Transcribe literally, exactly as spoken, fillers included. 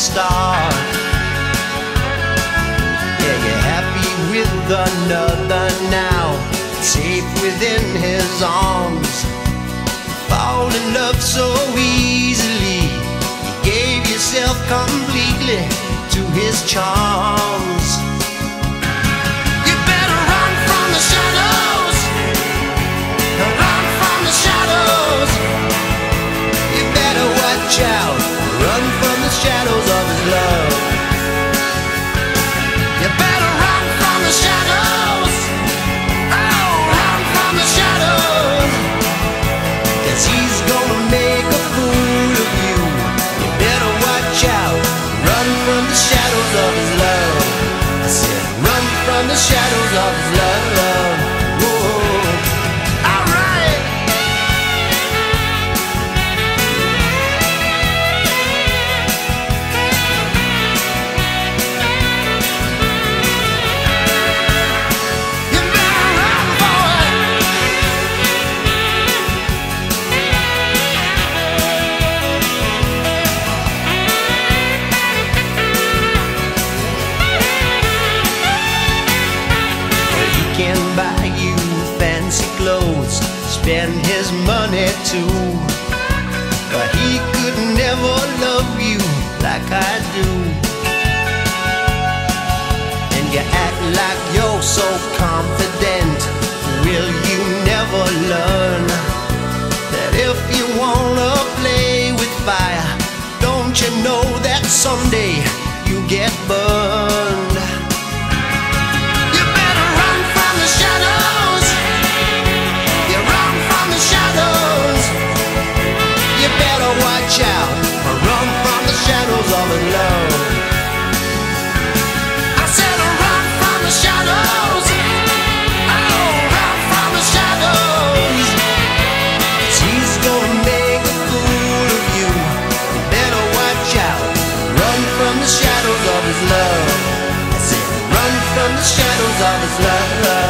start. Yeah, you're happy with another now, safe within his arms. Fall in love so easily, you gave yourself completely to his charms. You better run from the shadows, run from the shadows. You better watch out, run from the shadows of his love. You better run from the shadows, oh, run from the shadows, 'cause he's gonna make a fool of you. You better watch out, run from the shadows of his love. I said run from the shadows of his love. Whoa. All right. You better run, boy. He can buy you fancy clothes, spend his money too, but he could never love you like I do. And you act like you're so confident. Will you never learn that if you wanna play with fire, don't you know that someday you get burned? You better run from the shadows. You run from the shadows. You better watch out, or run from the shadows of his love. I said run from the shadows. Oh, run from the shadows, 'cause he's gonna make a fool of you. You better watch out, run from the shadows of his love. I said run from the shadows of his love.